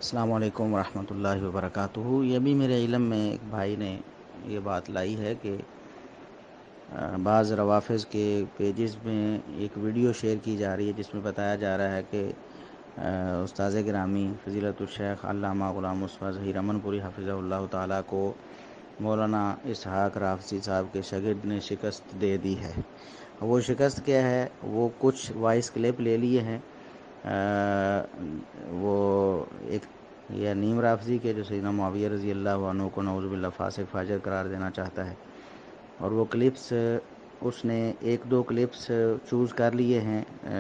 السلام علیکم ورحمۃ اللہ وبرکاتہ۔ یہ بھی میرے علم میں ایک بھائی نے یہ بات لائی ہے کہ بعض روافظ کے پیجز میں ایک ویڈیو شیئر کی جا رہی ہے جس میں بتایا جا رہا ہے کہ استاذ گرامی فضیلت الشیخ علامہ غلام مصطفیٰ ظہیر امن پوری حفظہ اللہ تعالیٰ کو مولانا اسحاق رافضی صاحب کے شاگرد نے شکست دے دی ہے۔ وہ شکست کیا ہے؟ وہ کچھ وائس کلپ لے لیے ہیں، وہ ایک یہ نیم رافضی کے جو سیدنا معاویہ رضی اللہ عنہ کو نعوذ باللہ فاسق فاجر قرار دینا چاہتا ہے، اور وہ کلپس اس نے ایک دو کلپس چوز کر لیے ہیں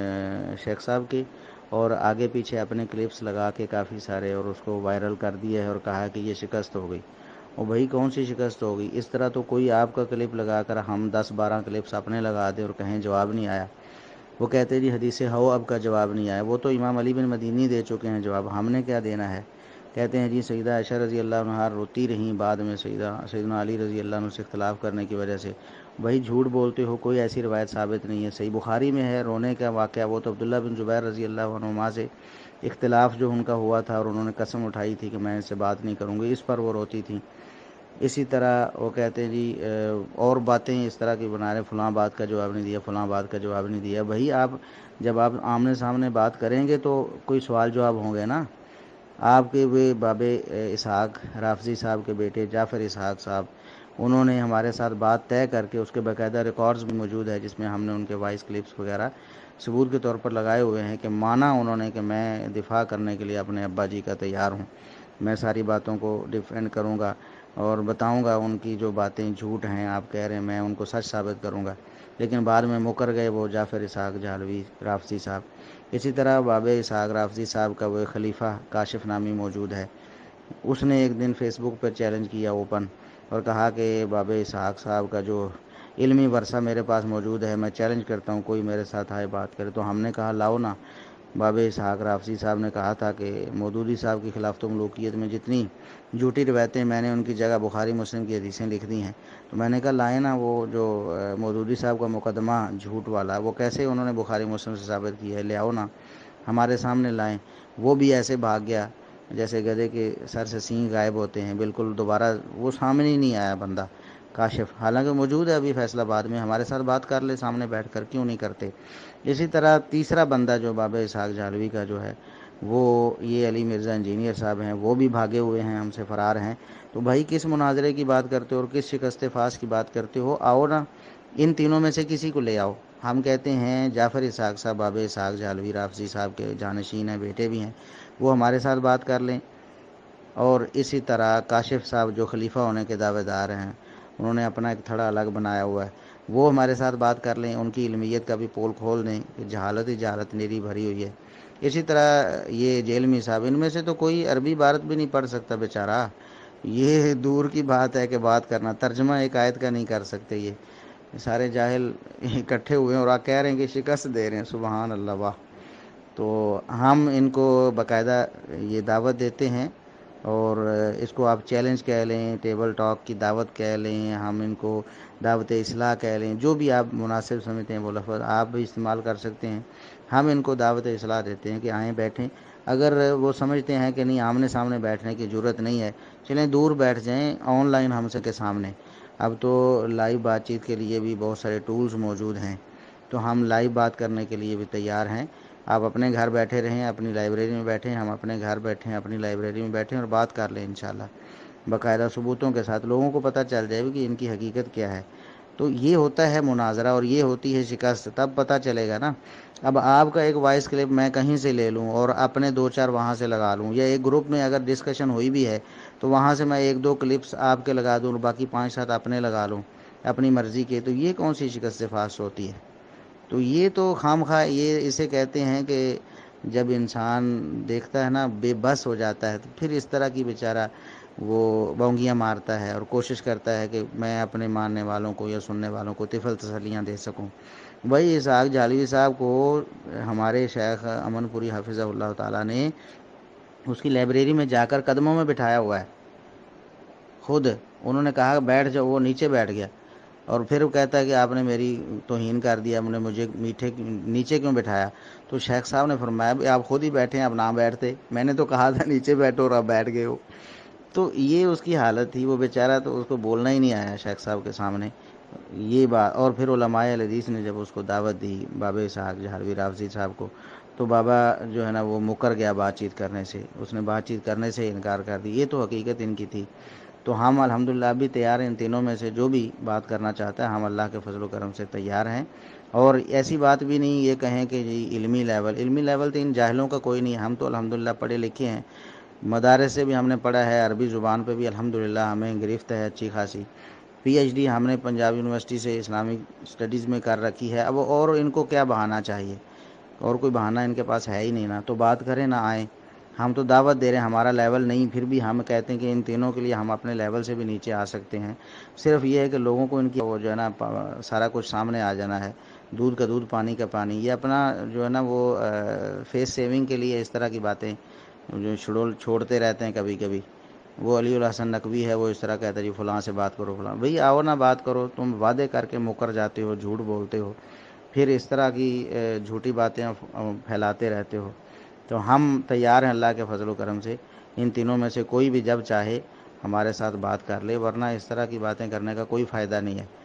شیخ صاحب کے، اور آگے پیچھے اپنے کلپس لگا کے کافی سارے اور اس کو وائرل کر دیا ہے اور کہا کہ یہ شکست ہو گئی۔ اور بھائی کون سی شکست ہوگی؟ اس طرح تو کوئی آپ کا کلپ لگا کر ہم 10-12 کلپس اپنے لگا دیں اور کہیں جواب نہیں آیا۔ وہ کہتے جی حدیث ہو اب کا جواب نہیں آیا، وہ تو امام علی بن مدینی دے چکے ہیں جواب، ہم نے کیا دینا ہے؟ کہتے ہیں جی سیدہ عائشہ رضی اللہ عنہا روتی رہیں، بعد میں سیدنا علی رضی اللہ عنہ سے اختلاف کرنے کی وجہ سے۔ بھائی جھوٹ بولتے ہو، کوئی ایسی روایت ثابت نہیں ہے۔ صحیح بخاری میں ہے رونے کا واقعہ، وہ تو عبداللہ بن زبیر رضی اللہ عنہما سے اختلاف جو ان کا ہوا تھا اور انہوں نے قسم اٹھائی تھی کہ میں اس سے بات نہیں کروں گی، اس پر وہ روتی تھیں۔ اسی طرح وہ کہتے ہیں جی اور باتیں اس طرح کی بنا رہے، فلاں بات کا جواب نہیں دیا، فلاں بات کا جواب نہیں دیا۔ بھائی آپ جب آپ آمنے سامنے بات کریں گے تو کوئی سوال جواب ہوں گے نا۔ آپ کے وہ بابے اسحاق رافضی صاحب کے بیٹے جعفر اسحاق صاحب، انہوں نے ہمارے ساتھ بات طے کر کے، اس کے باقاعدہ ریکارڈز بھی موجود ہے جس میں ہم نے ان کے وائس کلپس وغیرہ ثبوت کے طور پر لگائے ہوئے ہیں کہ مانا انہوں نے کہ میں دفاع کرنے کے لیے اپنے ابا جی کا تیار ہوں، میں ساری باتوں کو ڈیفینڈ کروں گا اور بتاؤں گا ان کی جو باتیں جھوٹ ہیں، آپ کہہ رہے ہیں میں ان کو سچ ثابت کروں گا۔ لیکن بعد میں مکر گئے وہ جعفر اسحاق جہلوی رافضی صاحب۔ اسی طرح باب اسحاق رافضی صاحب کا وہ خلیفہ کاشف نامی موجود ہے، اس نے ایک دن فیس بک پر چیلنج کیا اوپن اور کہا کہ باب اسحاق صاحب کا جو علمی ورثہ میرے پاس موجود ہے، میں چیلنج کرتا ہوں کوئی میرے ساتھ آئے بات کرے۔ تو ہم نے کہا لاؤ نا۔ باب اسحاق رافضی صاحب نے کہا تھا کہ مودودی صاحب کی خلافت و ملوکیت میں جتنی جھوٹی روایتیں میں نے ان کی جگہ بخاری مسلم کی حدیثیں لکھ دی ہیں، تو میں نے کہا لائیں نا وہ جو مودودی صاحب کا مقدمہ جھوٹ والا، وہ کیسے انہوں نے بخاری مسلم سے ثابت کیا ہے، لے آؤ نا ہمارے سامنے لائیں۔ وہ بھی ایسے بھاگ گیا جیسے گدھے کے سر سے سینگ غائب ہوتے ہیں، بالکل دوبارہ وہ سامنے ہی نہیں آیا بندہ کاشف، حالانکہ موجود ہے ابھی فیصل آباد میں، ہمارے ساتھ بات کر لے سامنے بیٹھ کر، کیوں نہیں کرتے؟ اسی طرح تیسرا بندہ جو باب اسحاق جہلوی کا جو ہے، وہ یہ علی مرزا انجینئر صاحب ہیں، وہ بھی بھاگے ہوئے ہیں، ہم سے فرار ہیں۔ تو بھائی کس مناظرے کی بات کرتے ہو اور کس شکست فاس کی بات کرتے ہو؟ آؤ نا، ان تینوں میں سے کسی کو لے آؤ۔ ہم کہتے ہیں جعفر اسحاق صاحب باب اسحاق جہلوی رافضی صاحب کے جانشین ہیں، بیٹے بھی ہیں، وہ ہمارے ساتھ بات کر لیں۔ اور اسی طرح کاشف صاحب جو خلیفہ ہونے کے دعوے دار ہیں، انہوں نے اپنا ایک تھڑا الگ بنایا ہوا ہے، وہ ہمارے ساتھ بات کر لیں، ان کی علمیت کا بھی پول کھول دیں کہ جہالت ہی جہالت نیری بھری ہوئی ہے۔ اسی طرح یہ جیلمی صاحب، ان میں سے تو کوئی عربی عبارت بھی نہیں پڑھ سکتا بیچارہ، یہ دور کی بات ہے کہ بات کرنا، ترجمہ ایک آیت کا نہیں کر سکتے۔ یہ سارے جاہل اکٹھے ہوئے ہیں اور آپ کہہ رہے ہیں کہ شکست دے رہے ہیں، سبحان اللہ، واہ! تو ہم ان کو باقاعدہ یہ دعوت دیتے ہیں، اور اس کو آپ چیلنج کہہ لیں، ٹیبل ٹاک کی دعوت کہہ لیں، ہم ان کو دعوت اصلاح کہہ لیں، جو بھی آپ مناسب سمجھتے ہیں وہ لفظ آپ بھی استعمال کر سکتے ہیں۔ ہم ان کو دعوت اصلاح دیتے ہیں کہ آئیں بیٹھیں، اگر وہ سمجھتے ہیں کہ نہیں آمنے سامنے بیٹھنے کی ضرورت نہیں ہے، چلیں دور بیٹھ جائیں آن لائن ہم سے کے سامنے۔ اب تو لائیو بات چیت کے لیے بھی بہت سارے ٹولز موجود ہیں، تو ہم لائیو بات کرنے کے لیے بھی تیار ہیں۔ آپ اپنے گھر بیٹھے رہیں، اپنی لائبریری میں بیٹھیں، ہم اپنے گھر بیٹھیں اپنی لائبریری میں بیٹھیں اور بات کر لیں انشاءاللہ، باقاعدہ ثبوتوں کے ساتھ لوگوں کو پتہ چل جائے کہ ان کی حقیقت کیا ہے۔ تو یہ ہوتا ہے مناظرہ اور یہ ہوتی ہے شکست، تب پتہ چلے گا نا۔ اب آپ کا ایک وائس کلپ میں کہیں سے لے لوں اور اپنے 2-4 وہاں سے لگا لوں، یا ایک گروپ میں اگر ڈسکشن ہوئی بھی ہے تو وہاں سے میں 1-2 کلپس آپ کے لگا دوں اور باقی 5-7 اپنے لگا لوں اپنی مرضی کے، تو یہ کون سی شکست فاس ہوتی ہے؟ تو یہ تو خام خواہ، یہ اسے کہتے ہیں کہ جب انسان دیکھتا ہے نا بے بس ہو جاتا ہے، تو پھر اس طرح کی بیچارہ وہ بونگیاں مارتا ہے اور کوشش کرتا ہے کہ میں اپنے ماننے والوں کو یا سننے والوں کو طفل تسلیاں دے سکوں۔ بھائی اسحاق جہلوی صاحب کو ہمارے شیخ امن پوری حفظہ اللہ تعالیٰ نے اس کی لائبریری میں جا کر قدموں میں بٹھایا ہوا ہے، خود انہوں نے کہا بیٹھ جاؤ، وہ نیچے بیٹھ گیا۔ اور پھر وہ کہتا ہے کہ آپ نے میری توہین کر دیا، آپ نے مجھے میٹھے نیچے کیوں بٹھایا؟ تو شیخ صاحب نے فرمایا بھی آپ خود ہی بیٹھے ہیں، آپ نہ بیٹھتے، میں نے تو کہا تھا نیچے بیٹھو اور آپ بیٹھ گئے ہو۔ تو یہ اس کی حالت تھی، وہ بیچارہ تو اس کو بولنا ہی نہیں آیا شیخ صاحب کے سامنے یہ بات۔ اور پھر علماء الحدیث نے جب اس کو دعوت دی، بابا اسحاق جہروی رافضی صاحب کو، تو بابا جو ہے نا وہ مکر گیا بات چیت کرنے سے، اس نے بات چیت کرنے سے انکار کر دی۔ یہ تو حقیقت ان کی تھی۔ تو ہم الحمدللہ بھی تیار ہیں، ان تینوں میں سے جو بھی بات کرنا چاہتا ہے ہم اللہ کے فضل و کرم سے تیار ہیں۔ اور ایسی بات بھی نہیں یہ کہیں کہ جی علمی لیول تو ان جاہلوں کا کوئی نہیں، ہم تو الحمدللہ پڑھے لکھے ہیں، مدارس سے بھی ہم نے پڑھا ہے، عربی زبان پہ بھی الحمدللہ ہمیں گرفت ہے اچھی خاصی، پی ایچ ڈی ہم نے پنجاب یونیورسٹی سے اسلامک اسٹڈیز میں کر رکھی ہے۔ اب اور ان کو کیا بہانہ چاہیے؟ اور کوئی بہانہ ان کے پاس ہے ہی نہیں نا، تو بات کریں نہ آئیں۔ ہم تو دعوت دے رہے ہیں، ہمارا لیول نہیں، پھر بھی ہم کہتے ہیں کہ ان تینوں کے لیے ہم اپنے لیول سے بھی نیچے آ سکتے ہیں۔ صرف یہ ہے کہ لوگوں کو ان کی وہ جو ہے نا سارا کچھ سامنے آ جانا ہے، دودھ کا دودھ پانی کا پانی، یہ اپنا جو ہے نا وہ فیس سیونگ کے لیے اس طرح کی باتیں جو چھوڑتے رہتے ہیں کبھی کبھی۔ وہ علی الحسن نقوی ہے، وہ اس طرح کہتا ہے جی فلاں سے بات کرو، فلاں بھئی آؤ نہ بات کرو، تم وعدے کر کے مکر جاتے ہو، جھوٹ بولتے ہو، پھر اس طرح کی جھوٹی باتیں پھیلاتے رہتے ہو۔ تو ہم تیار ہیں اللہ کے فضل و کرم سے، ان تینوں میں سے کوئی بھی جب چاہے ہمارے ساتھ بات کر لے، ورنہ اس طرح کی باتیں کرنے کا کوئی فائدہ نہیں ہے۔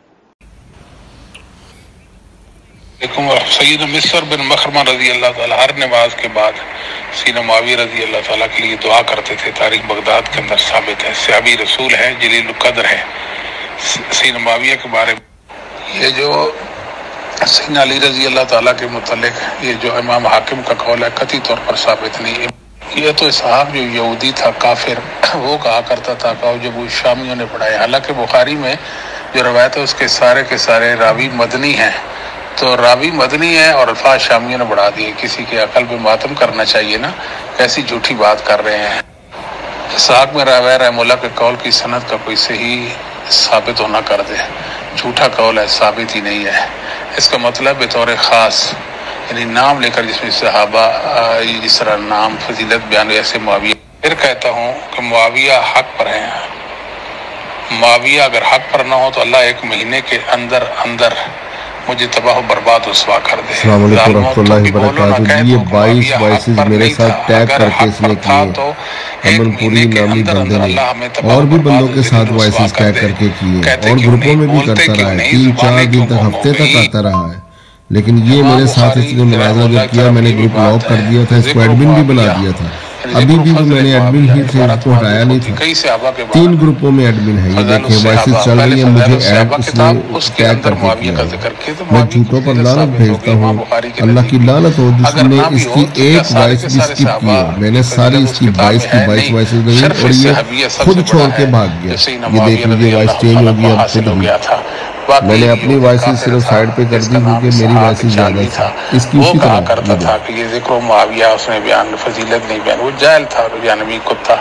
سیدنا مصر بن مخرمہ رضی اللہ تعالیٰ ہر نماز کے بعد سیدنا معاویہ رضی اللہ تعالیٰ کے لیے دعا کرتے تھے، تاریخ بغداد کے اندر ثابت ہے، صحابی رسول ہے، جلیل القدر ہے۔ سیدنا معاویہ کے بارے میں یہ جو سیدنا علی رضی اللہ تعالیٰ کے متعلق یہ جو امام حاکم کا قول ہے قطعی طور پر ثابت نہیں ہے۔ یہ تو اسحاق جو یہودی تھا کافر، وہ کہا کرتا تھا کہ جب وہ شامیوں نے پڑھایا، حالانکہ بخاری میں جو روایت ہے اس کے سارے راوی مدنی ہیں، تو راوی مدنی ہے اور الفاظ شامیوں نے بڑھا دیے۔ کسی کے عقل پہ ماتم کرنا چاہیے نا، کیسی جھوٹی بات کر رہے ہیں۔ اسحاق میں راوی رحمہ اللہ کے قول کی سند کا کوئی صحیح ثابت ہونا کر دے، جھوٹا قول ہے، ثابت ہی نہیں ہے۔ اس کا مطلب بطور خاص یعنی نام لے کر، جس میں صحابہ جس طرح نام فضیلت بیان ایسے معاویہ۔ پھر کہتا ہوں کہ معاویہ حق پر ہیں، معاویہ اگر حق پر نہ ہو تو اللہ ایک مہینے کے اندر مجھے تباہ و برباد رسوا کر دے۔ السلام علیکم ورحمۃ اللہ وبرکاتہ۔ یہ 22 وائسز میرے ساتھ ٹیگ کر کے اس نے کیے، امن پوری نامی بندے نے، اور بھی بندوں کے ساتھ وائسز ٹیگ کر کے کیے، اور گروپوں میں بھی کرتا رہا ہے، 3-4 دن تک، ہفتے تک آتا رہا ہے۔ لیکن یہ میرے ساتھ اس نے مناظرہ جب کیا، میں نے گروپ لاک کر دیا تھا، اس کو ایڈمن بھی بنا دیا تھا۔ ابھی بھی تو میں نے ایڈمن ہی سے اس کو ہٹایا نہیں تھا، 3 گروپوں میں ایڈمن ہے۔ یہ دیکھیں وائسز چل رہی ہیں، مجھے ایڈ اس نے ٹیگ کر کے کیا ہے۔ میں جھوٹوں پر لعنت بھیجتا ہوں، اللہ کی لعنت ہو جس نے اس کی ایک وائس بھی سکپ کی ہو۔ میں نے ساری اس کی 22 وائسز نہیں، اور یہ خود چھوڑ کے بھاگ گیا۔ یہ دیکھیں یہ وائس چینج ہو گیا، اب خود ہوئی۔ میں نے اپنی وائسز صرف سائڈ پہ کر دی کیونکہ میری وائسز زیادہ تھی، اس کی وہ اسی کہا طرح کرتا تھا کہ یہ ذکر و معاویہ اس نے بیان فضیلت نہیں بیان، وہ جاہل تھا، جانبی کتا۔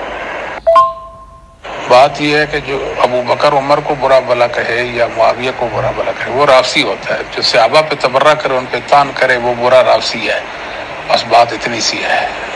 بات یہ ہے کہ جو ابو بکر عمر کو برا بلا کہے یا معاویہ کو برا بلا کہے وہ رافضی ہوتا ہے، جو صحابہ پہ تبرہ کرے، ان پہ طعن کرے، وہ برا رافضی ہے۔ بس بات اتنی سی ہے،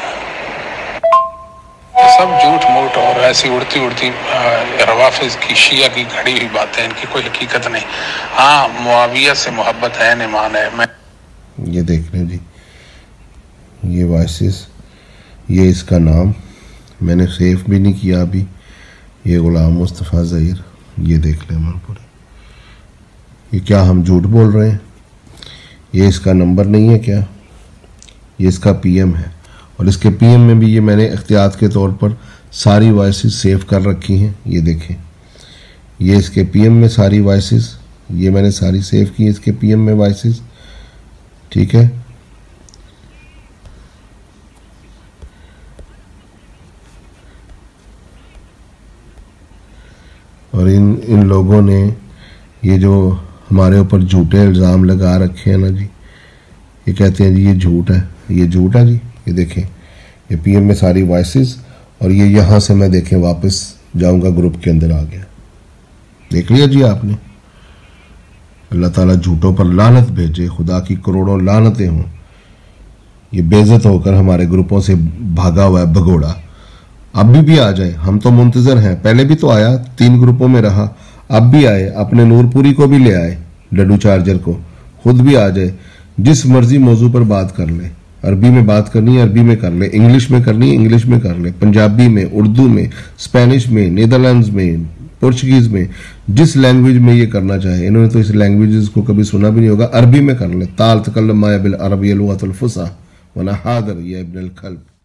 سب جھوٹ موٹ اور ایسی اڑتی روافض کی شیعہ کی گھڑی ہوئی باتیں، ان کی کوئی حقیقت نہیں۔ ہاں معاویہ سے محبت ہے، ایمان ہے۔ میں یہ دیکھ لیں جی، یہ وائسز، یہ اس کا نام میں نے سیف بھی نہیں کیا ابھی، یہ غلام مصطفیٰ ظہیر، یہ دیکھ لیں من پورے۔ یہ کیا ہم جھوٹ بول رہے ہیں؟ یہ اس کا نمبر نہیں ہے کیا؟ یہ اس کا پی ایم ہے، اور اس کے پی ایم میں بھی یہ میں نے احتیاط کے طور پر ساری وائسز سیو کر رکھی ہیں۔ یہ دیکھیں، یہ اس کے پی ایم میں ساری وائسز، یہ میں نے ساری سیو کی اس کے پی ایم میں وائسز، ٹھیک ہے۔ اور ان لوگوں نے یہ جو ہمارے اوپر جھوٹے الزام لگا رکھے ہیں نا جی، یہ کہتے ہیں جی یہ جھوٹ ہے، یہ جھوٹ ہے جی۔ یہ دیکھیں، یہ پی ایم میں ساری وائسز، اور یہ یہاں سے میں دیکھیں واپس جاؤں گا گروپ کے اندر آ گیا، دیکھ لیا جی آپ نے۔ اللہ تعالیٰ جھوٹوں پر لعنت بھیجے، خدا کی کروڑوں لعنتیں ہوں۔ یہ بے عزت ہو کر ہمارے گروپوں سے بھاگا ہوا ہے بھگوڑا، ابھی بھی آ جائے، ہم تو منتظر ہیں۔ پہلے بھی تو آیا، 3 گروپوں میں رہا، اب بھی آئے, اپنے نورپوری کو بھی لے آئے, ڈڈو چارجر کو, خود بھی آ جائے, جس مرضی موضوع پر بات کر لے. عربی میں بات کرنی ہے عربی میں کر لے, انگلش میں کرنی ہے انگلش میں کر لے, پنجابی میں, اردو میں, اسپینش میں, نیدرلینڈز میں, پورچگیز میں, جس لینگویج میں یہ کرنا چاہے. انہوں نے تو اس لینگویجز کو کبھی سنا بھی نہیں ہوگا. عربی میں کر لے, تال تکلم ما بالعربی لغۃ الفصحى وانا حاضر یا ابن الکلب.